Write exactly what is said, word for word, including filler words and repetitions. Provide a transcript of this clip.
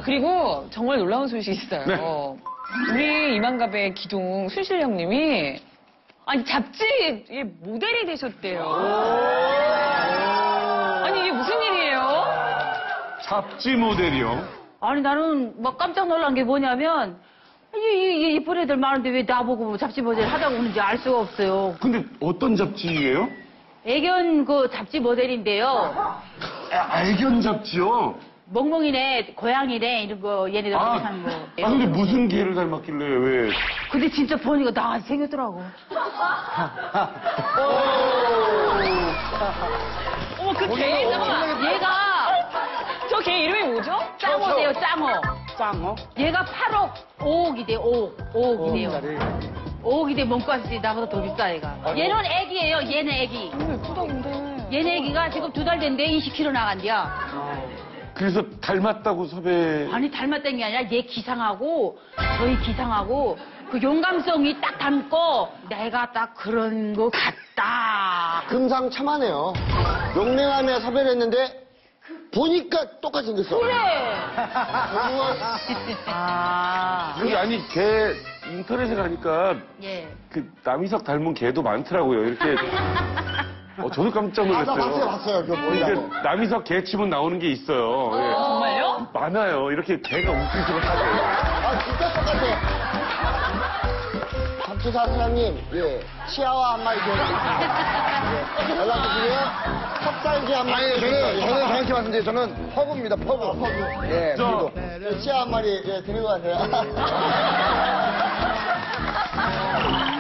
그리고 정말 놀라운 소식이 있어요. 네. 우리 이만갑의 기둥 순실 형님이 아니 잡지의 모델이 되셨대요. 아니 이게 무슨 일이에요? 잡지 모델이요? 아니 나는 막 깜짝 놀란 게 뭐냐면 이, 이, 이쁜 애들 많은데 왜 나보고 잡지 모델 하자고 하는지 알 수가 없어요. 근데 어떤 잡지예요? 애견 그 잡지 모델인데요. 아, 애견 잡지요? 멍멍이네, 고양이네 이런 거 얘네들 아, 하는 거. 아, 근데 무슨 개를 닮았길래 왜? 근데 진짜 보니까 나같이 생겼더라고. 어머 그 개, 잠깐만. 얘가 저 개 이름이 뭐죠? 짱어돼요, 짱어. 짱어? 얘가 팔억 오억이 돼, 오억. 오억이 돼요. 오억이 돼, 몸값이 나보다 더 비싸, 얘가. 얘는 애기예요, 얘는 애기. 너무 예쁘다 근데. 얘네 애기가 지금 두 달 됐는데 이십 킬로그램 나간대야. 그래서 닮았다고 섭외. 아니, 닮았다는 게 아니라 얘 기상하고 저희 기상하고 그 용감성이 딱 닮고 내가 딱 그런 거 같다. 금상첨화네요. 용맹함에 섭외를 했는데 보니까 똑같이 생겼어. 그래. 아. 여기 아니 개 인터넷에 가니까 예. 그 남희석 닮은 개도 많더라고요. 이렇게. 어, 저도 깜짝 아, 나 놀랐어요. 봤어요, 봤어요. 그거 이게 보려고. 남희석 개 치면 나오는 게 있어요. 예. 정말요? 많아요. 이렇게 개가 웃긴 식으로 하죠. 아, 진짜 똑같아. 잡지사 사장님, 예, 치아와 한 마리 좀. 예, 연락 주시고요. 컵살기 한 마리. 아니, 저는, 저는 정확히 말씀드리면 저는 퍼브입니다, 퍼브. 아, 퍼브. 예, 저- 그리고. 예, 치아 한 마리, 예, 드리고 가세요.